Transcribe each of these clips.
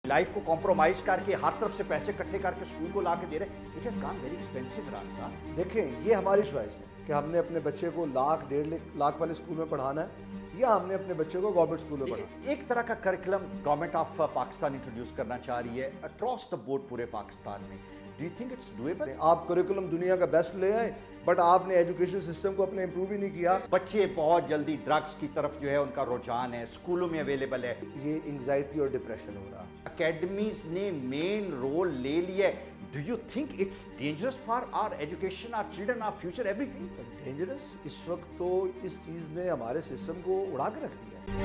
Life को compromise करके हर तरफ से पैसे इकट्ठे करके स्कूल को ला के दे रहे, it has gone very expensive Rana साहब। देखें, ये हमारी चॉइस है कि हमने अपने बच्चे को लाख डेढ़ लाख वाले स्कूल में पढ़ाना है या हमने अपने बच्चे को गवर्नमेंट स्कूल में पढ़ाना। एक तरह का curriculum government of Pakistan introduce करना चाह रही है अक्रॉस द बोर्ड पूरे पाकिस्तान में। Do you think it's doable? आप करिकुलम दुनिया का बेस्ट ले आए, बट आपने एजुकेशन सिस्टम को अपने इम्प्रूव ही नहीं किया। बच्चे बहुत जल्दी ड्रग्स की तरफ जो है उनका रुझान है, स्कूलों में अवेलेबल है। ये एंग्जाइटी और डिप्रेशन हो रहा है। अकेडमीज ने मेन रोल ले लिया है। Do you think it's dangerous for our education, our children, our future, everything? Dangerous इस वक्त तो इस चीज़ ने हमारे सिस्टम को उड़ा के रख दिया।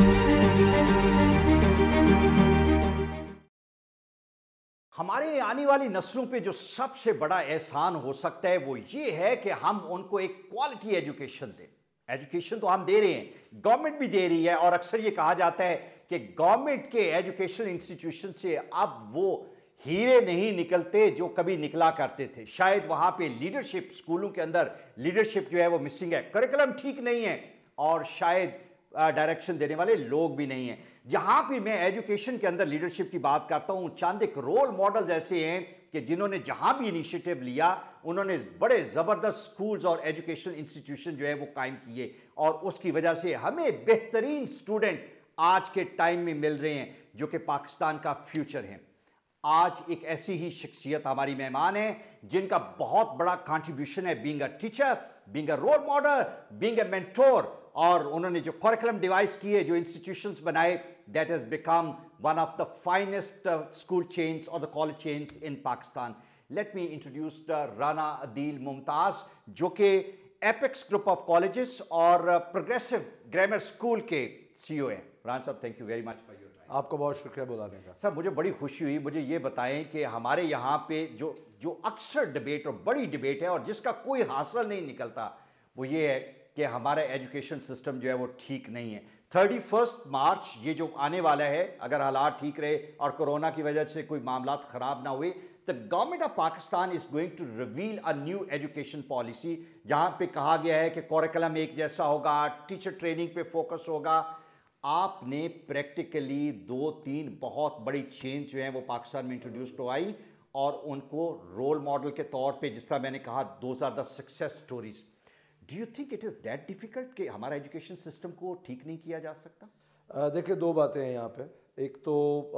हमारे आने वाली नस्लों पे जो सबसे बड़ा एहसान हो सकता है वो ये है कि हम उनको एक क्वालिटी एजुकेशन दें। एजुकेशन तो हम दे रहे हैं, गवर्नमेंट भी दे रही है, और अक्सर ये कहा जाता है कि गवर्नमेंट के एजुकेशन इंस्टीट्यूशन से अब वो हीरे नहीं निकलते जो कभी निकला करते थे। शायद वहाँ पे लीडरशिप, स्कूलों के अंदर लीडरशिप जो है वो मिसिंग है, करिकुलम ठीक नहीं है, और शायद डायरेक्शन देने वाले लोग भी नहीं हैं। जहाँ भी मैं एजुकेशन के अंदर लीडरशिप की बात करता हूँ, चंद एक रोल मॉडल्स ऐसे हैं कि जिन्होंने जहाँ भी इनिशिएटिव लिया उन्होंने बड़े ज़बरदस्त स्कूल्स और एजुकेशन इंस्टीट्यूशन जो है वो कायम किए, और उसकी वजह से हमें बेहतरीन स्टूडेंट आज के टाइम में मिल रहे हैं जो कि पाकिस्तान का फ्यूचर हैं। आज एक ऐसी ही शख्सियत हमारी मेहमान है जिनका बहुत बड़ा कंट्रीब्यूशन है, being a teacher, being a role model, being a mentor, और उन्होंने जो करिकुलम डिवाइस किए, जो इंस्टीट्यूशंस बनाए, that has become one of the finest school chains और the college chains in Pakistan. Let me introduce Rana Adeel Mumtaz, जो कि एपेक्स ग्रुप ऑफ कॉलेजेस और प्रोग्रेसिव ग्रामर स्कूल के CEO हैं। राना साहब, thank you very much for your time. आपका बहुत शुक्रिया बुलाने का। सर, मुझे बड़ी खुशी हुई। मुझे ये बताएं कि हमारे यहाँ पे जो अक्सर डिबेट और बड़ी डिबेट है और जिसका कोई हासिल नहीं निकलता, वो ये है कि हमारा एजुकेशन सिस्टम जो है वो ठीक नहीं है। 31 मार्च ये जो आने वाला है, अगर हालात ठीक रहे और कोरोना की वजह से कोई मामला ख़राब ना हुए, the government of Pakistan is going to reveal a new education policy, जहाँ पे कहा गया है कि करिकुलम एक जैसा होगा, टीचर ट्रेनिंग पे फोकस होगा। आपने प्रैक्टिकली 2-3 बहुत बड़ी चेंज जो हैं वो पाकिस्तान में इंट्रोड्यूस करवाई, और उनको रोल मॉडल के तौर पे, जिस तरह मैंने कहा, those are the success stories. Do you think it is that difficult कि हमारा एजुकेशन सिस्टम को ठीक नहीं किया जा सकता? देखिए, दो बातें हैं यहाँ पे। एक तो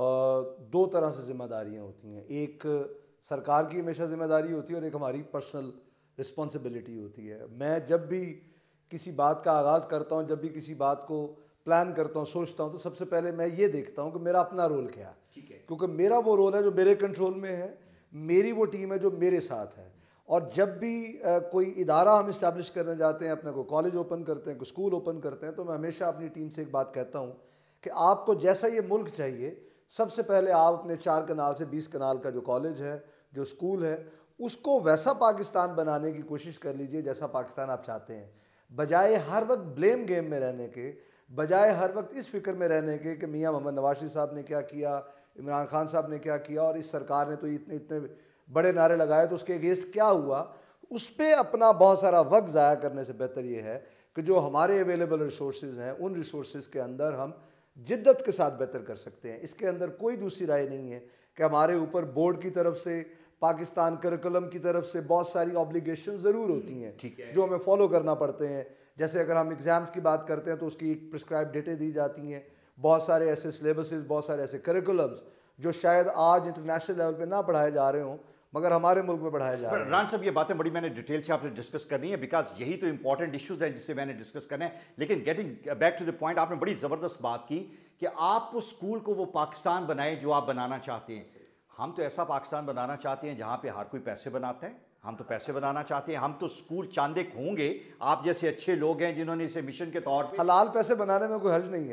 दो तरह से जिम्मेदारियाँ होती हैं। एक सरकार की हमेशा जिम्मेदारी होती है और एक हमारी पर्सनल रिस्पॉन्सिबिलिटी होती है। मैं जब भी किसी बात का आगाज़ करता हूँ, जब भी किसी बात को प्लान करता हूँ, सोचता हूँ, तो सबसे पहले मैं ये देखता हूँ कि मेरा अपना रोल क्या है। ठीक है। क्योंकि मेरा वो रोल है जो मेरे कंट्रोल में है, मेरी वो टीम है जो मेरे साथ है। और जब भी कोई इदारा हम इस्टेब्लिश करने जाते हैं, अपने को कॉलेज ओपन करते हैं, कोई स्कूल ओपन करते हैं, तो मैं हमेशा अपनी टीम से एक बात कहता हूँ कि आपको जैसा ये मुल्क चाहिए, सबसे पहले आप अपने 4 कनाल से 20 कनाल का जो कॉलेज है, जो स्कूल है, उसको वैसा पाकिस्तान बनाने की कोशिश कर लीजिए जैसा पाकिस्तान आप चाहते हैं। बजाय हर वक्त ब्लेम गेम में रहने के, बजाय हर वक्त इस फिक्र में रहने के कि मियाँ मोहम्मद नवाज शरीफ साहब ने क्या किया, इमरान खान साहब ने क्या किया, और इस सरकार ने तो इतने इतने बड़े नारे लगाए तो उसके अगेंस्ट क्या हुआ, उस पर अपना बहुत सारा वक्त ज़ाया करने से बेहतर ये है कि जो हमारे अवेलेबल रिसोर्सेज हैं, उन रिसोर्सेज के अंदर हम जिद्दत के साथ बेहतर कर सकते हैं। इसके अंदर कोई दूसरी राय नहीं है कि हमारे ऊपर बोर्ड की तरफ से, पाकिस्तान करिकुलम की तरफ से बहुत सारी ऑब्लिगेशन ज़रूर होती हैं जो हमें फॉलो करना पड़ते हैं। जैसे अगर हम एग्ज़ाम्स की बात करते हैं तो उसकी एक प्रिस्क्राइब डेटें दी जाती हैं, बहुत सारे ऐसे सिलेबसेस, बहुत सारे ऐसे करिकुलम्स जो शायद आज इंटरनेशनल लेवल पे ना पढ़ाए जा रहे हों, मगर हमारे मुल्क में पढ़ाया जा रहा है। रान साहब, ये बातें बड़ी मैंने डिटेल से आपसे डिस्कस करनी है, बिकॉज यही तो इंपॉर्टेंट इश्यूज हैं जिससे मैंने डिस्कस करना है। लेकिन getting back to the point, आपने बड़ी ज़बरदस्त बात की कि आप उस स्कूल को वो पाकिस्तान बनाए जो आप बनाना चाहते हैं। हम तो ऐसा पाकिस्तान बनाना चाहते हैं जहाँ पे हर कोई पैसे बनाता है। हम तो पैसे बनाना चाहते हैं। हम तो स्कूल चांदे होंगे, आप जैसे अच्छे लोग हैं जिन्होंने इसे मिशन के तौर पे, हलाल पैसे बनाने में कोई हर्ज नहीं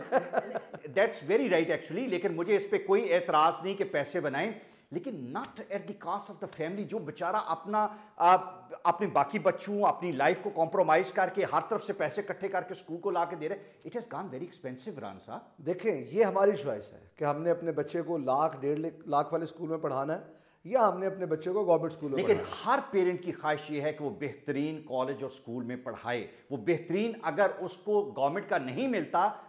है। That's very right actually. लेकिन मुझे इस पर कोई एतराज़ नहीं कि पैसे बनाएं, लेकिन not at the cost of the family. जो बेचारा अपने बाकी बच्चों, अपनी लाइफ को कॉम्प्रोमाइज़ करके हर तरफ से पैसे इकट्ठे करके स्कूल को ला के दे रहे, it has gone very expensive. Rana साहब, देखें, ये हमारी चॉइस है कि हमने अपने बच्चे को लाख डेढ़ लाख वाले स्कूल में पढ़ाना है या हमने अपने बच्चे को गवर्नमेंट स्कूल में लेकिन हर पेरेंट की ख्वाहिश ये है कि वो बेहतरीन कॉलेज और स्कूल में पढ़ाए। वो बेहतरीन अगर उसको गवर्नमेंट का नहीं मिलता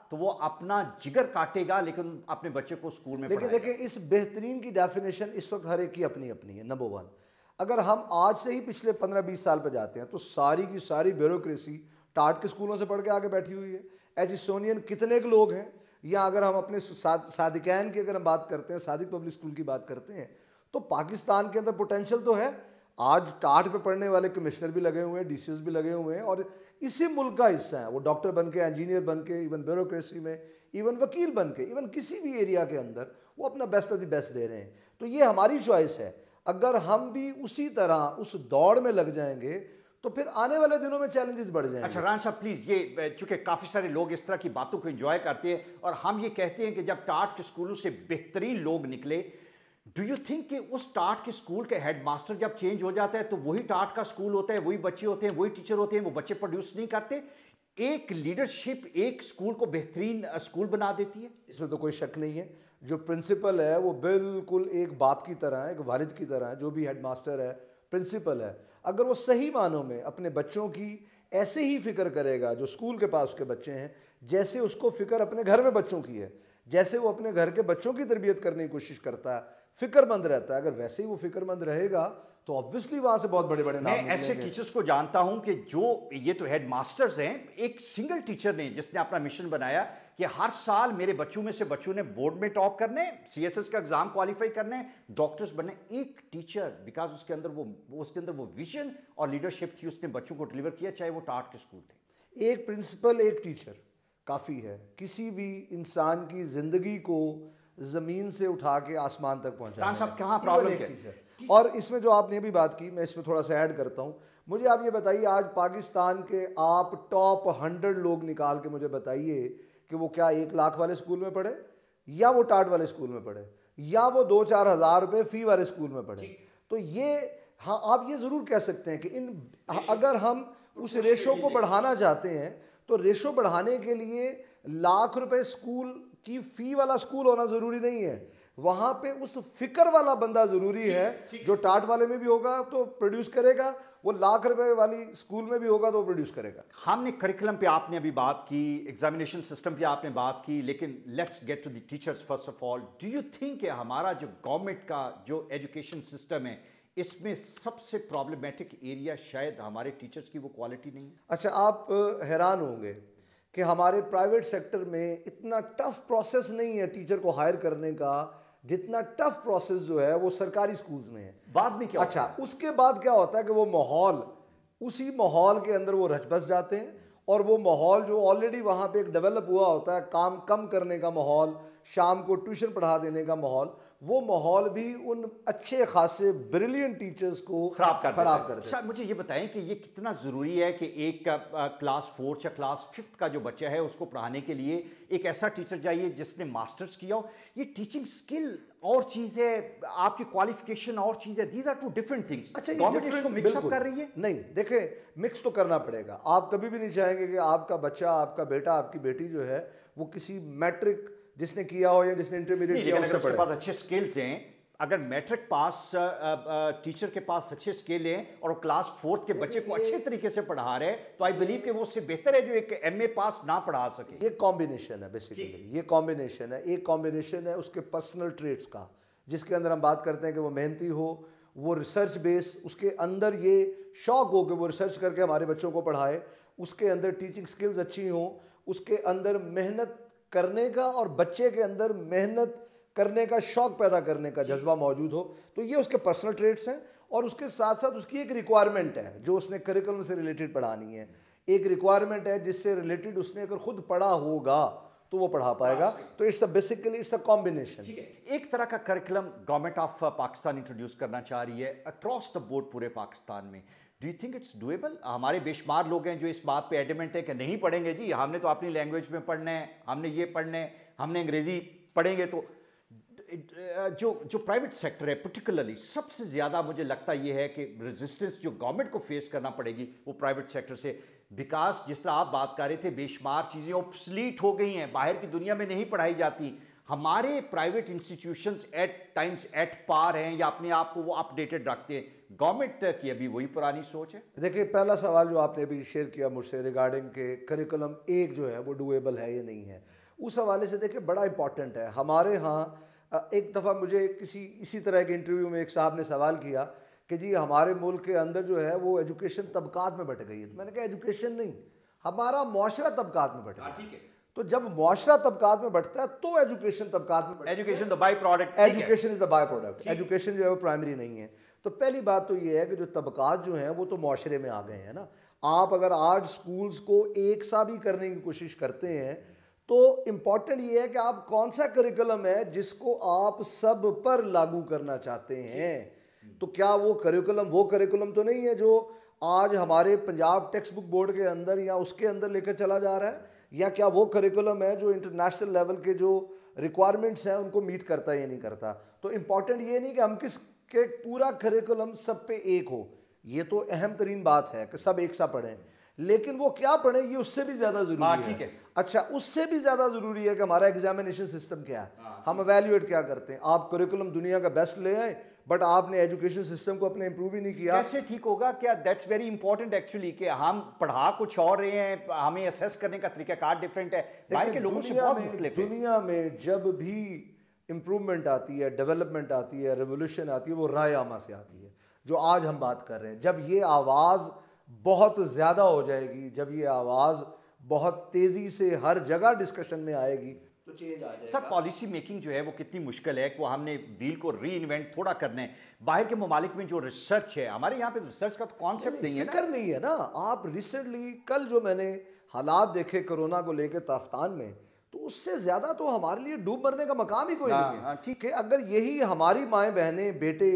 تو وہ اپنا جگر کاٹے گا لیکن اپنے بچے کو اسکول میں پڑھائے گا. دیکھیں اس بہترین کی ڈیفینیشن اس وقت ہر ایک کی اپنی اپنی ہے. نمبر 1، اگر ہم آج سے ہی پچھلے 15-20 سال پہ جاتے ہیں تو ساری کی ساری بیوروکریسی ٹاٹ کے اسکولوں سے پڑھ کے آگے بیٹھی ہوئی ہے. ایجسونین کتنے کے لوگ ہیں، یا اگر ہم اپنے صادقین کی اگر ہم بات کرتے ہیں، صادق پبلک اسکول کی بات کرتے ہیں، تو پاکستان کے اندر پوٹینشل تو ہے. آج ٹاٹ پہ پڑھنے والے کمشنر بھی لگے ہوئے ہیں، ڈی سی ایس بھی لگے ہوئے ہیں، اور اسی ملک کا حصہ ہیں. وہ ڈاکٹر بن کے، انجینئر بن کے، ایون بیوروکریسی میں، ایون وکیل بن کے، ایون کسی بھی ایریا کے اندر وہ اپنا بیسٹ آف دی بیسٹ دے رہے ہیں. تو یہ ہماری چوائس ہے. اگر ہم بھی اسی طرح اس دوڑ میں لگ جائیں گے تو پھر آنے والے دنوں میں چیلنجز بڑھ جائیں گے. اچھا ران صاحب پلیز، یہ چونکہ کافی سارے لوگ اس طرح کی باتوں کو انجوائے کرتے ہیں اور ہم یہ کہتے ہیں کہ جب ٹاٹ کے اسکولوں سے بہترین لوگ نکلے، ڈو یو تھنک کہ اس ٹاٹ کے اسکول کے ہیڈ ماسٹر جب چینج ہو جاتا ہے تو وہی ٹاٹ کا اسکول ہوتا ہے، وہی بچے ہوتے ہیں، وہی ٹیچر ہوتے ہیں، وہ بچے پروڈیوس نہیں کرتے؟ ایک لیڈرشپ ایک اسکول کو بہترین اسکول بنا دیتی ہے. اس میں تو کوئی شک نہیں ہے. جو پرنسپل ہے وہ بالکل ایک باپ کی طرح ہے، ایک والد کی طرح ہے. جو بھی ہیڈ ماسٹر ہے، پرنسپل ہے، اگر وہ صحیح معنوں میں اپنے بچوں کی ایسے ہی فکر کرے گا جو اسکول کے پاس اس کے بچے ہیں، جیسے اس کو فکر اپنے گھر میں بچوں کی ہے، جیسے وہ اپنے گھر کے بچوں کی تربیت کرنے کی کوشش کرتا ہے، فکر مند رہتا ہے، اگر ویسے ہی وہ فکر مند رہے گا تو obviously وہاں سے بہت بڑے بڑے نام میں ایسے ٹیچرز کو جانتا ہوں کہ جو یہ تو ہیڈ ماسٹرز ہیں، ایک سنگل ٹیچر نے جس نے اپنا مشن بنایا کہ ہر سال میرے بچوں میں سے بچوں نے بورڈ میں ٹاپ کرنے، سی ایس ایس کا ایگزام کوالیفائی کرنے، ڈاکٹرز بننے. ایک ٹیچر، بیکاز اس کے اندر وہ ویژن اور لیڈرشپ تھی، اس نے بچوں کو ڈلیور کیا، چاہے وہ ٹاٹ کے اسکول تھے. ایک پرنسپل، ایک ٹیچر کافی ہے کسی بھی انسان کی زندگی کو زمین سے اٹھا کے آسمان تک پہنچانے. صاحب کہاں پرابلم کیا؟ اور اس میں جو آپ نے بھی بات کی، میں اس میں تھوڑا سا ایڈ کرتا ہوں. مجھے آپ یہ بتائیے، آج پاکستان کے آپ ٹاپ 100 لوگ نکال کے مجھے بتائیے کہ وہ کیا 1 لاکھ والے اسکول میں پڑھے، یا وہ ٹاٹ والے اسکول میں پڑھے، یا وہ 2-4 ہزار روپے فی والے اسکول میں پڑھے. تو یہ ہاں آپ یہ ضرور کہہ سکتے ہیں کہ اگر ہم اس ریشو کو بڑھانا چاہتے ہیں تو ریشو بڑھانے کے لیے لاکھ روپے اسکول کی فی والا اسکول ہونا ضروری نہیں ہے. وہاں پہ اس فکر والا بندہ ضروری ہے جو ٹاٹ والے میں بھی ہوگا تو پروڈیوس کرے گا، وہ لاکھ روپے والی اسکول میں بھی ہوگا تو وہ پروڈیوس کرے گا. ہم نے کریکولم پہ آپ نے ابھی بات کی، ایگزامینیشن سسٹم پہ آپ نے بات کی، لیکن let's get to the teachers first of all. Do you think کہ ہمارا جو گورنمنٹ کا جو ایجوکیشن سسٹم ہے اس میں سب سے پرابلمیٹک ایریا شاید ہمارے ٹیچرز کی وہ کوالٹی نہیں ہے؟ اچھا آپ حیران ہوں گے کہ ہمارے پرائیویٹ سیکٹر میں اتنا ٹف پروسیس نہیں ہے ٹیچر کو ہائر کرنے کا جتنا ٹف پروسیس جو ہے وہ سرکاری سکولز میں ہے. بعد میں کیا؟ اچھا اس کے بعد کیا ہوتا ہے کہ وہ ماحول، اسی ماحول کے اندر وہ رچ بس جاتے ہیں، اور وہ ماحول جو آلریڈی وہاں پہ ایک ڈیولپ ہوا ہوتا ہے، کام کم کرنے کا ماحول، شام کو ٹیوشن پڑھا دینے کا ماحول، وہ ماحول بھی ان اچھے خاصے بریلینٹ ٹیچرز کو خراب کر دیتا ہے. اچھا مجھے یہ بتائیں کہ یہ کتنا ضروری ہے کہ ایک کلاس 4 یا کلاس 5 کا جو بچہ ہے اس کو پڑھانے کے لیے ایک ایسا ٹیچر چاہیے جس نے ماسٹرز کیا ہو؟ یہ ٹیچنگ سکل اور چیز ہے، آپ کی کوالیفیکیشن اور چیز ہے. These are two different things. اچھا گورنمنٹ اس کو مکس اپ کر رہی ہے؟ نہیں دیکھیں، مکس تو کرنا پڑے گا. آپ کبھی بھی نہیں چاہیں گے کہ آپ کا بچہ، آپ کا بیٹا، آپ کی بیٹی جو ہے وہ کسی میٹرک جس نے کیا ہو یا جس نے انٹرمیڈیٹ کیا ہو اس کے پاس اچھے سکلز ہیں. اگر میٹرک پاس ٹیچر کے پاس اچھے سکل ہیں اور وہ کلاس 4 کے بچے کو اچھے طریقے سے پڑھا رہے ہیں تو آئی بلیو کہ وہ اس سے بہتر ہے جو ایک ایم اے پاس نہ پڑھا سکے. یہ کمبینیشن ہے بیسیکلی، یہ کمبینیشن ہے. ایک کمبینیشن ہے اس کے پرسنل ٹریٹس کا، جس کے اندر ہم بات کرتے ہیں کہ وہ محنتی ہو، وہ ریسرچ بیس، اس کے اندر یہ شوق ہو کہ وہ ریسرچ کر کے ہمارے بچوں کو پڑھائے، اس کے اندر ٹیچنگ سکلز اچھی ہوں، اس کے اندر محنت کرنے کا اور بچے کے اندر محنت کرنے کا شوق پیدا کرنے کا جذبہ موجود ہو. تو یہ اس کے پرسنل ٹریٹس ہیں، اور اس کے ساتھ ساتھ اس کی ایک ریکوائرمنٹ ہے جو اس نے کریکولم سے ریلیٹڈ پڑھانی ہے. ایک ریکوائرمنٹ ہے جس سے ریلیٹڈ اس نے اگر خود پڑھا ہوگا تو وہ پڑھا پائے گا. تو it's basically it's a combination. ایک طرح کا curriculum government of Pakistan introduce کرنا چاہ رہی ہے اکراس دا بورڈ پورے پاکستان میں. Do you think it's doable? ہمارے بے شمار لوگ ہیں جو اس بات پہ ایڈمنٹ ہے کہ نہیں پڑھیں گے جی، ہم نے تو اپنی لینگویج میں پڑھنا ہے، ہم نے یہ پڑھنا ہے، ہم نے انگریزی پڑھیں گے. تو جو پرائیویٹ سیکٹر ہے پرٹیکولرلی سب سے زیادہ مجھے لگتا یہ ہے کہ ریزسٹنس جو گورنمنٹ کو فیس کرنا پڑے گی وہ پرائیویٹ سیکٹر سے. بیکاز جس طرح آپ بات کر رہے تھے بے شمار چیزیں اوبسلیٹ ہو گئی ہیں، باہر کی دنیا میں نہیں پڑھائی جاتی. ہمارے private institutions at times at par ہیں یا اپنے آپ کو وہ اپ ڈیٹڈ رکھتے ہیں. گورنمنٹ کی ابھی وہی پرانی سوچ ہے. دیکھیں پہلا سوال جو آپ نے ابھی شیئر کیا مجھ سے ریگارڈنگ کہ کریکولم ایک جو ہے وہ ڈویبل ہے یا نہیں ہے. اس حوالے سے دیکھیں بڑا امپورٹنٹ ہے. ہمارے ہاں ایک دفعہ مجھے اسی طرح کے انٹرویو میں ایک صاحب نے سوال کیا کہ جی ہمارے ملک کے اندر جو ہے وہ ایجوکیشن طبقات میں بٹ گئی ہے. تو میں نے کہا ایجوکیشن نہیں, ہمارا معاشرہ طبقات میں بٹ گیا. ٹھیک ہے. تو جب معاشرہ طبقات میں بٹتا ہے تو ایجوکیشن طبقات میں بٹتا ہے. Education the by product. Education is the by product. Education جو ہے وہ پرائمری نہیں ہے. تو پہلی بات تو یہ ہے کہ جو طبقات جو ہیں وہ تو معاشرے میں آ گئے ہیں نا. آپ اگر آج سکولز کو ایک سا بھی کرنے کی کوشش کرتے ہیں تو امپورٹنٹ یہ ہے کہ آپ کون سا کریکولم ہے جس کو آپ سب پر لاگو کرنا چاہتے ہیں. تو کیا وہ کریکولم تو نہیں ہے جو آج ہمارے پنجاب ٹیکسٹ بک بورڈ کے اندر یا اس کے اندر لے کر چلا جا رہا ہے, یا کیا وہ کریکولم ہے جو انٹرنیشنل لیول کے جو ریکوائرمنٹس ہیں ان کو میٹ کرتا ہے یا نہیں کرتا. تو امپورٹنٹ یہ نہیں کہ ہم کس کے پورا کریکولم سب پہ ایک ہو, یہ تو اہم ترین بات ہے کہ سب ایک سا پڑھیں, لیکن وہ کیا پڑھیں یہ اس سے بھی زیادہ ضروری ہے. اچھا, اس سے بھی زیادہ ضروری ہے کہ ہمارا ایگزامینیشن سسٹم کیا ہے, ہم ایویلیویٹ کیا کرتے ہیں. آپ کریکولم دنیا کا بیسٹ لے آئیں بٹ آپ نے ایجوکیشن سسٹم کو اپنے امپروو ہی نہیں کیا. کیسے ٹھیک ہوگا؟ کیا دیٹس ویری امپورٹنٹ ایکچولی کہ ہم پڑھا کچھ اور رہے ہیں, ہمیں اسیس کرنے کا طریقہ کار ڈفرینٹ ہے, باہر کے لوگوں سے بہت مختلف ہے. دنیا میں جب بھی امپروومنٹ آتی ہے, ڈیولپمنٹ آتی ہے, ریولیوشن آتی ہے, وہ رائے عامہ سے آتی ہے. جو آج ہم بات کر رہے ہیں, جب یہ آواز بہت زیادہ ہو جائے گی, جب یہ آواز بہت تیزی سے ہر جگہ ڈسکشن میں آئے گی تو چینج آ جائے گا. سر پالیسی میکنگ جو ہے وہ کتنی مشکل ہے کہ وہ ہم نے ویل کو ری انوینٹ تھوڑا کرنا ہے. باہر کے ممالک میں جو ریسرچ ہے, ہمارے یہاں پہ ریسرچ کا تو کانسیپٹ نہیں ہے نا. فکر نہیں ہے نا. آپ ریسنٹلی کل جو میں نے حالات دیکھے کرونا کو لے کے تافتان میں, تو اس سے زیادہ تو ہمارے لیے ڈوب مرنے کا مقام ہی کوئی نہیں ہے. ٹھیک ہے, اگر یہی ہماری مائیں بہنیں بیٹے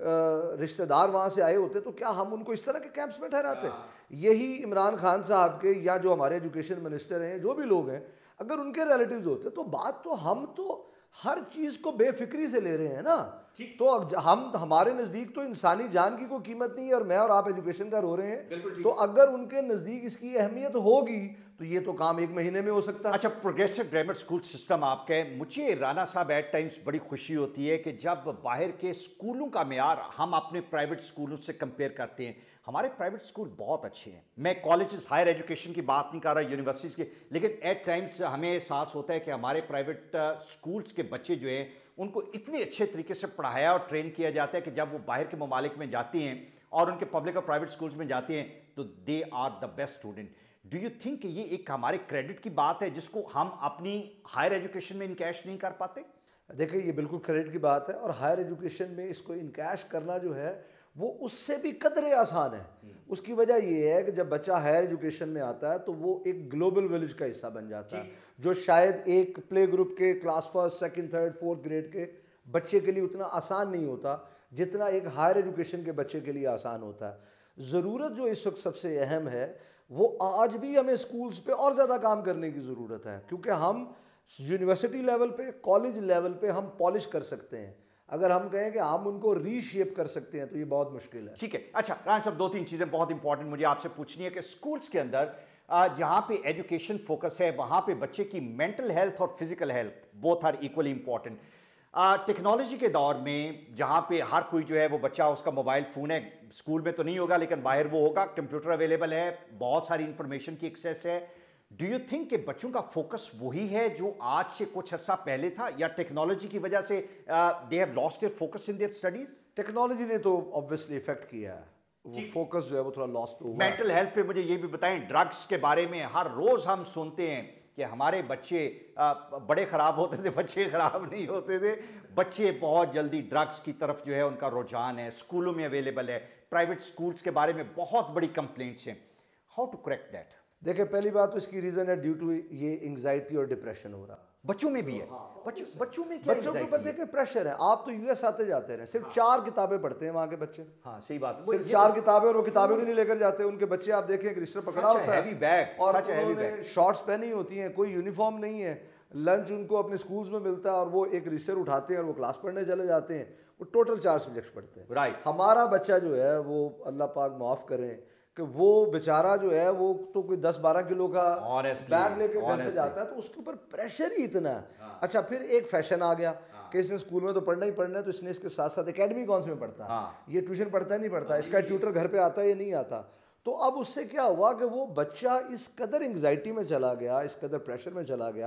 رشتہ دار وہاں سے آئے ہوتے تو کیا ہم ان کو اس طرح کے کیمپس میں ٹھہراتے؟ یہی عمران خان صاحب کے یا جو ہمارے ایجوکیشن منسٹر ہیں, جو بھی لوگ ہیں, اگر ان کے ریلیٹیوز ہوتے تو بات تو ہم تو ہر چیز کو بے فکری سے لے رہے ہیں نا. تو ہمارے نزدیک تو انسانی جان کی کوئی قیمت نہیں ہے, اور میں اور آپ ایجوکیشن کا رو رہے ہیں. تو اگر ان کے نزدیک اس کی اہمیت ہوگی تو یہ تو کام ایک مہینے میں ہو سکتا ہے. اچھا, پروگریسو گرامر اسکول سسٹم آپ کا ہے. مجھے رانا صاحب ایٹ ٹائمز بڑی خوشی ہوتی ہے کہ جب باہر کے اسکولوں کا معیار ہم اپنے پرائیویٹ اسکولوں سے کمپیئر کرتے ہیں. ہمارے پرائیویٹ اسکول بہت اچھے ہیں. میں کالجز ہائر ایجوکیشن کی بات نہیں کر رہا, یونیورسٹیز کی, لیکن ایٹ ٹائمز ہمیں احساس ہوتا ہے کہ ہمارے پرائیویٹ اسکولس کے بچے جو ہیں ان کو اتنے اچھے طریقے سے پڑھایا اور ٹرین کیا جاتا ہے کہ جب وہ باہر کے ممالک میں جاتے ہیں اور ان کے پبلک اور پرائیویٹ اسکولس میں جاتے ہیں تو they are the best student. Do you think کہ یہ ایک ہمارے کریڈٹ کی بات ہے جس کو ہم اپنی ہائر ایجوکیشن میں انکیش نہیں کر پاتے؟ دیکھیں, یہ بالکل کریڈٹ کی بات ہے, اور ہائر ایجوکیشن میں اس کو انکیش کرنا جو ہے وہ اس سے بھی قدرے آسان ہے. اس کی وجہ یہ ہے کہ جب بچہ ہائر ایجوکیشن میں آتا ہے تو وہ ایک گلوبل ولیج کا حصہ بن جاتا ہے, جو شاید ایک پلے گروپ کے class first second third fourth grade کے بچے کے لیے اتنا آسان نہیں ہوتا جتنا ایک ہائر ایجوکیشن کے بچے کے لیے آسان ہوتا ہے. ضرورت جو اس وقت سب سے اہم ہے وہ آج بھی ہمیں اسکولز پہ اور زیادہ کام کرنے کی ضرورت ہے, کیونکہ ہم یونیورسٹی لیول پہ, کالج لیول پہ ہم پالش کر سکتے ہیں. اگر ہم کہیں کہ ہم ان کو ری شیپ کر سکتے ہیں تو یہ بہت مشکل ہے. ٹھیک ہے. اچھا رائن صاحب, 2-3 چیزیں بہت امپورٹنٹ مجھے آپ سے پوچھنی ہے کہ اسکولس کے اندر جہاں پہ ایجوکیشن فوکس ہے وہاں پہ بچے کی مینٹل ہیلتھ اور physical health both are equally important. Technology کے دور میں جہاں پہ ہر کوئی جو ہے وہ بچہ اس کا موبائل فون ہے, اسکول میں تو نہیں ہوگا لیکن باہر وہ ہوگا, کمپیوٹر اویلیبل ہے, بہت ساری انفارمیشن کی ایکسیس ہے. ڈو یو تھنک کہ بچوں کا فوکس وہی ہے جو آج سے کچھ عرصہ پہلے تھا, یا ٹیکنالوجی کی وجہ سے they have lost their focus in their studies? Technology نے تو obviously افیکٹ کیا ہے, وہ فوکس جو ہے وہ تھوڑا لاسٹ ہوا. مینٹل ہیلتھ پہ مجھے یہ بھی بتائیں, ڈرگس کے بارے میں ہر روز ہم سنتے ہیں کہ ہمارے بچے بڑے خراب ہوتے تھے, بچے خراب نہیں ہوتے تھے, بچے بہت جلدی ڈرگس کی طرف جو ہے ان کا رجحان ہے, اسکولوں میں اویلیبل ہے, پرائیویٹ اسکولس کے بارے میں بہت بڑی کمپلینٹس ہیں. How to correct that? دیکھیں, پہلی بات تو اس کی ریزن ہے ڈیو ٹو یہ انگزائٹی اور ڈپریشن ہو رہا. بچوں میں بھی ہے. بچوں میں کیا بچوں کے اوپر دیکھیں پریشر ہے. آپ تو یو ایس آتے جاتے ہیں, صرف 4 کتابیں پڑھتے ہیں وہاں کے بچے. ہاں صحیح بات, صرف 4 کتابیں, اور وہ کتابیں بھی نہیں لے کر جاتے. ان کے بچے آپ دیکھیں ایک رجسٹر پکڑا ہوتا ہے اور انہوں نے شارٹس پہنی ہوتی ہیں, کوئی یونیفارم نہیں ہے, لنچ ان کو اپنے اسکولز میں ملتا ہے اور وہ ایک رجسٹر اٹھاتے ہیں اور وہ کلاس پڑھنے چلے جاتے ہیں. وہ ٹوٹل 4 سبجیکٹس پڑھتے ہیں. ہمارا بچہ جو ہے وہ اللہ پاک معاف کریں کہ وہ بیچارہ جو ہے وہ تو کوئی 10-12 کلو کا بیگ لے کے گھر سے جاتا ہے, تو اس کے اوپر پریشر ہی اتنا ہے. اچھا, پھر ایک فیشن آ گیا کہ اس نے اسکول میں تو پڑھنا ہی پڑھنا ہے, تو اس نے اس کے ساتھ ساتھ اکیڈمی کون سے میں پڑھتا ہے, یہ ٹیوشن پڑھتا ہے نہیں پڑھتا, اس کا ٹیوٹر گھر پہ آتا ہے یا نہیں آتا. تو اب اس سے کیا ہوا کہ وہ بچہ اس قدر انگزائٹی میں چلا گیا, اس قدر پریشر میں چلا گیا.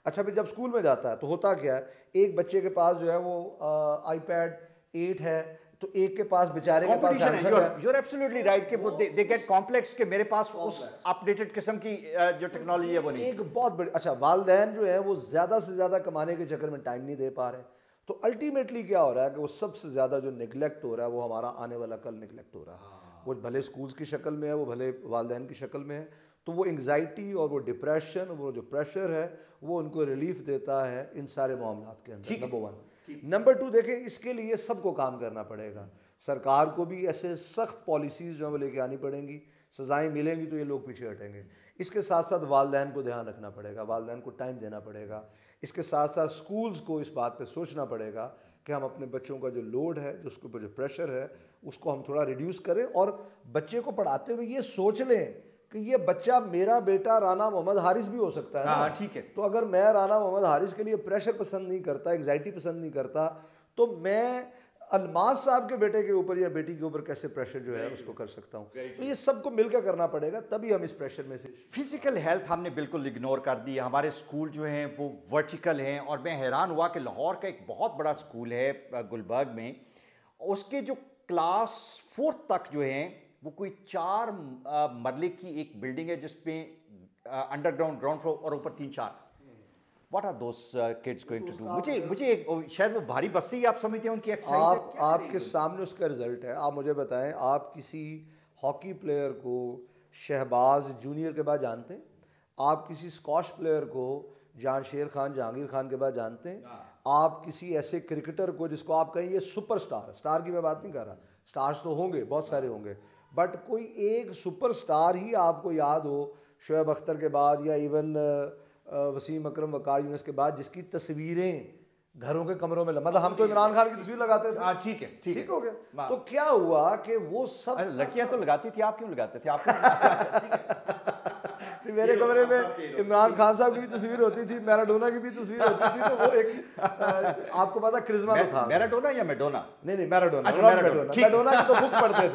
اچھا پھر جب اسکول میں جاتا ہے تو ہوتا کیا ہے, ایک بچے کے پاس جو ہے وہ آئی پیڈ 8 ہے, تو ایک کے پاس بیچارے کے پاس سیمسنگ ہے. یو آر ایبسلیوٹلی رائٹ کہ وہ دے گیٹ کمپلیکس کہ میرے پاس اس اپڈیٹڈ قسم کی جو ٹیکنالوجی ہے وہ نہیں. ایک بہت بڑی, اچھا والدین جو ہے وہ زیادہ سے زیادہ کمانے کے چکر میں ٹائم نہیں دے پا رہے, تو الٹیمیٹلی کیا ہو رہا ہے کہ وہ سب سے زیادہ جو نگلیکٹ ہو رہا ہے وہ ہمارا آنے والا کل نگلیکٹ ہو رہا ہے. وہ بھلے اسکولس کی شکل میں ہے, وہ بھلے والدین کی شکل میں ہے, تو وہ انگزائٹی اور وہ ڈپریشن, وہ جو پریشر ہے وہ ان کو ریلیف دیتا ہے ان سارے معاملات کے اندر. نمبر 1. نمبر 2 دیکھیں, اس کے لیے سب کو کام کرنا پڑے گا. سرکار کو بھی ایسے سخت پالیسیز جو ہیں وہ لے کے آنی پڑیں گی, سزائیں ملیں گی تو یہ لوگ پیچھے ہٹیں گے. اس کے ساتھ ساتھ والدین کو دھیان رکھنا پڑے گا, والدین کو ٹائم دینا پڑے گا. اس کے ساتھ ساتھ اسکولز کو اس بات پہ سوچنا پڑے گا کہ ہم اپنے بچوں کا جو لوڈ ہے, جو اس کے اوپر جو پریشر ہے, اس کو ہم تھوڑا ریڈیوس کریں, اور بچے کو پڑھاتے ہوئے یہ سوچ لیں کہ یہ بچہ میرا بیٹا رانا محمد حارث بھی ہو سکتا ہے. ہاں ٹھیک ہے. تو اگر میں رانا محمد حارث کے لیے پریشر پسند نہیں کرتا, انگزائٹی پسند نہیں کرتا, تو میں الماس صاحب کے بیٹے کے اوپر یا بیٹی کے اوپر کیسے پریشر جو ہے اس کو کر سکتا ہوں. تو یہ سب کو مل کر کرنا پڑے گا, تبھی ہم اس پریشر میں سے. فزیکل ہیلتھ ہم نے بالکل اگنور کر دی. ہمارے اسکول جو ہیں وہ ورٹیکل ہیں, اور میں حیران ہوا کہ لاہور کا ایک بہت بڑا اسکول ہے گلبرگ میں, اس کے جو کلاس 4 تک جو ہیں وہ کوئی 4 مرلے کی ایک بلڈنگ ہے جس پہ انڈر گراؤنڈ گراؤنڈ فلور اور اوپر 3-4. What are those kids going to do? مجھے شاید وہ بھاری بستی آپ سمجھتے ہیں ان کی ایکسرسائز. آپ کے سامنے اس کا رزلٹ ہے. آپ مجھے بتائیں, آپ کسی ہاکی پلیئر کو شہباز جونیئر کے بعد جانتے ہیں؟ آپ کسی اسکواش پلیئر کو جان شیر خان جہانگیر خان کے بعد جانتے ہیں؟ آپ کسی ایسے کرکٹر کو جس کو آپ کہیں یہ سپر اسٹار, اسٹار کی میں بات نہیں کر رہا, اسٹارز تو ہوں گے, بہت سارے ہوں گے, بٹ کوئی ایک سپر اسٹار ہی آپ کو یاد ہو شعیب اختر کے بعد, یا ایون وسیم اکرم وقار یونس کے بعد, جس کی تصویریں گھروں کے کمروں میں مطلب ہم تو عمران خان کی تصویر لگاتے تھے. ٹھیک ہے, ٹھیک ہو گیا. تو کیا ہوا کہ وہ سب لڑکیاں تو لگاتی تھی, آپ کیوں لگاتے تھے؟ آپ میرے کمرے میں عمران خان صاحب کی بھی تصویر ہوتی تھی, میراڈونا کی بھی تصویر ہوتی تھی, تو وہ ایک آپ کو پتا کرزما تو تھا. میراڈونا یا میڈونا؟ نہیں میراڈونا. میڈونا کی تو بک پڑھتے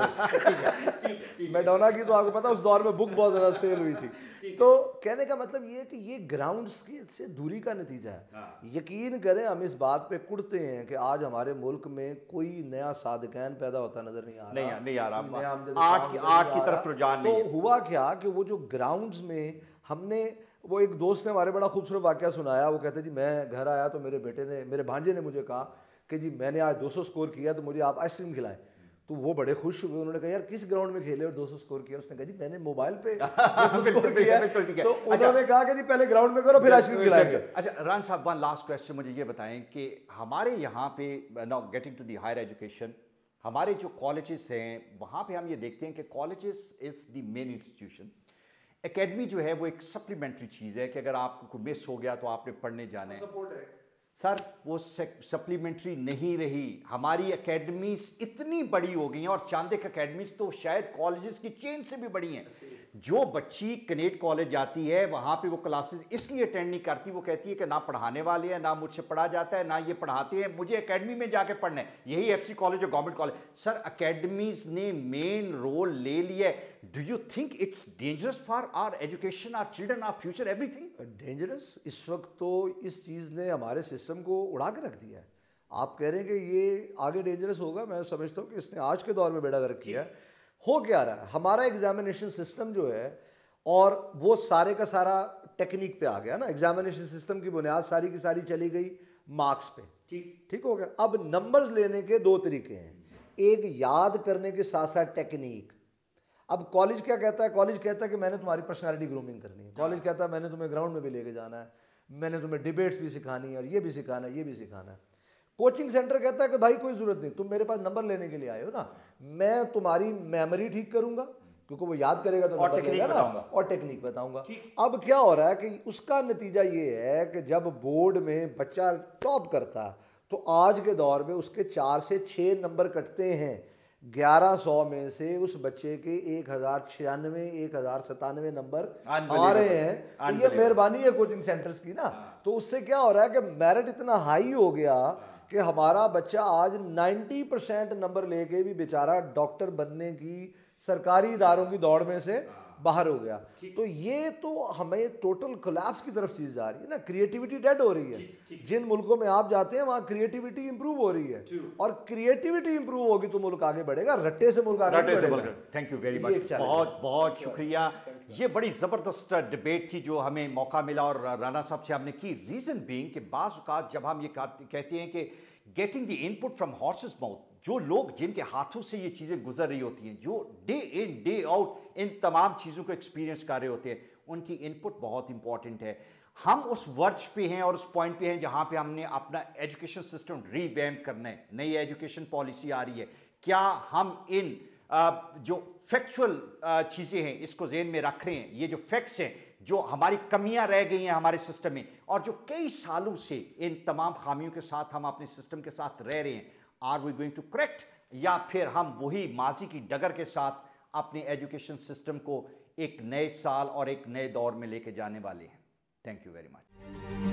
تھے, میڈونا کی تو آپ کو پتا اس دور میں بک بہت زیادہ سیل ہوئی تھی. تو کہنے کا مطلب یہ ہے کہ یہ گراؤنڈز سے دوری کا نتیجہ ہے. یقین کریں ہم اس بات پہ کڑتے ہیں کہ آج ہمارے ملک میں کوئی نیا صادقین پیدا ہوتا نظر نہیں آ رہا, آرٹ کی طرف رجحان نہیں. تو ہوا کیا کہ وہ جو گراؤنڈز میں ہم نے, وہ ایک دوست نے ہمارے بڑا خوبصورت واقعہ سنایا. وہ کہتے جی میں گھر آیا تو میرے بیٹے نے, میرے بھانجے نے مجھے کہا کہ جی میں نے آج 200 اسکور کیا تو مجھے آپ آئس کریم کھلائیں. تو وہ بڑے خوش ہوئے, انہوں نے کہا یار کس گراؤنڈ میں کھیلے اور 200 اسکور کیا؟ اس نے کہا جی میں نے موبائل پہ 200 اسکور کیا. تو انہوں نے کہا کہ جی پہلے گراؤنڈ میں کرو پھر آئس کریم کھلائیں گے. اچھا ران صاحب, ون لاسٹ کوسچن, مجھے یہ بتائیں کہ ہمارے یہاں پہ now getting to the higher education, ہمارے جو کالجز ہیں وہاں پہ ہم یہ دیکھتے ہیں کہ colleges is the main institution. Academy جو ہے وہ ایک سپلیمنٹری چیز ہے کہ اگر آپ کو مس ہو گیا تو آپ نے پڑھنے جانا ہے. سر وہ سپلیمنٹری نہیں رہی. ہماری اکیڈمیز اتنی بڑی ہو گئی ہیں, اور چاندک اکیڈمیز تو شاید کالجز کی چین سے بھی بڑی ہیں. جو بچی کنیٹ کالج جاتی ہے وہاں پہ وہ کلاسز اس لیے اٹینڈ نہیں کرتی, وہ کہتی ہے کہ نہ پڑھانے والے ہیں, نہ مجھ سے پڑھا جاتا ہے, نہ یہ پڑھاتے ہیں, مجھے اکیڈمی میں جا کے پڑھنا ہے. یہی ایف سی کالج اور گورنمنٹ کالج. سر اکیڈمیز نے مین رول لے لیا ہے. Do you think it's dangerous for our education, our children, our future, everything dangerous? اس وقت تو اس چیز نے ہمارے سسٹم کو اڑا کے رکھ دیا ہے. آپ کہہ رہے ہیں کہ یہ آگے ڈینجرس ہوگا, میں سمجھتا ہوں کہ اس نے آج کے دور میں بیڑا گرک کیا ہے. ہو کیا رہا ہے, ہمارا ایگزامینیشن سسٹم جو ہے, اور وہ سارے کا سارا ٹیکنیک پہ آ گیا نا. ایگزامینیشن سسٹم کی بنیاد ساری کی ساری چلی گئی مارکس پہ. ٹھیک ہو گیا. اب نمبرز لینے کے 2 طریقے ہیں, ایک یاد کرنے کے ساتھ ساتھ ٹیکنیک. اب کالج کیا کہتا ہے؟ کالج کہتا ہے کہ میں نے تمہاری پرسنالٹی گرومنگ کرنی ہے. کالج کہتا ہے میں نے تمہیں گراؤنڈ میں بھی لے کے جانا ہے, میں نے تمہیں ڈیبیٹس بھی سکھانی ہے, اور یہ بھی سکھانا ہے, یہ بھی سکھانا ہے. کوچنگ سینٹر کہتا ہے کہ بھائی کوئی ضرورت نہیں, تم میرے پاس نمبر لینے کے لیے آئے ہو نا, میں تمہاری میموری ٹھیک کروں گا کیونکہ وہ یاد کرے گا تو نمبر لے گا نا, اور ٹیکنیک بتاؤں گا. اب کیا ہو رہا ہے کہ اس کا نتیجہ یہ ہے کہ جب بورڈ میں بچہ ٹاپ کرتا ہے تو آج کے دور میں اس کے 4 سے 6 نمبر کٹتے ہیں. 1100 میں سے اس بچے کے 1096 1097 نمبر آ رہے ہیں. تو یہ مہربانی ہے کوچنگ سینٹرز کی نا. تو اس سے کیا ہو رہا ہے کہ میرٹ اتنا ہائی ہو گیا کہ ہمارا بچہ آج 90% نمبر لے کے بھی بیچارہ ڈاکٹر بننے کی سرکاری اداروں کی دوڑ میں سے باہر ہو گیا. تو یہ تو ہمیں ٹوٹل کولیپس کی طرف چیز جا رہی ہے نا. کریٹیوٹی ڈیڈ ہو رہی ہے. جن ملکوں میں آپ جاتے ہیں وہاں کریٹیوٹی امپروو ہو رہی ہے, اور کریٹیوٹی امپروو ہوگی تو ملک آگے بڑھے گا. رٹے سے ملک آگے بڑھے گا. تھینک یو ویری مچ, بہت بہت شکریہ. یہ بڑی زبردست ڈبیٹ تھی جو ہمیں موقع ملا اور رانا صاحب سے ہم نے کی. ریزن بینگ کہ بعض اوقات جب ہم یہ کہتے ہیں کہ getting the input from horse's mouth, جو لوگ جن کے ہاتھوں سے یہ چیزیں گزر رہی ہوتی ہیں, جو ڈے ان ڈے آؤٹ ان تمام چیزوں کو ایکسپیرینس کر رہے ہوتے ہیں, ان کی ان پٹ بہت امپورٹنٹ ہے. ہم اس ورج پہ ہیں اور اس پوائنٹ پہ ہیں جہاں پہ ہم نے اپنا ایجوکیشن سسٹم ری ویمپ کرنا ہے. نئی ایجوکیشن پالیسی آ رہی ہے, کیا ہم ان جو فیکچول چیزیں ہیں اس کو ذہن میں رکھ رہے ہیں؟ یہ جو فیکٹس ہیں, جو ہماری کمیاں رہ گئی ہیں ہمارے سسٹم میں, اور جو کئی سالوں سے ان تمام خامیوں کے ساتھ ہم اپنے سسٹم کے ساتھ رہ رہے ہیں, are we going to correct, یا پھر ہم وہی ماضی کی ڈگر کے ساتھ اپنے ایجوکیشن سسٹم کو ایک نئے سال اور ایک نئے دور میں لے کے جانے والے ہیں؟ Thank you very much.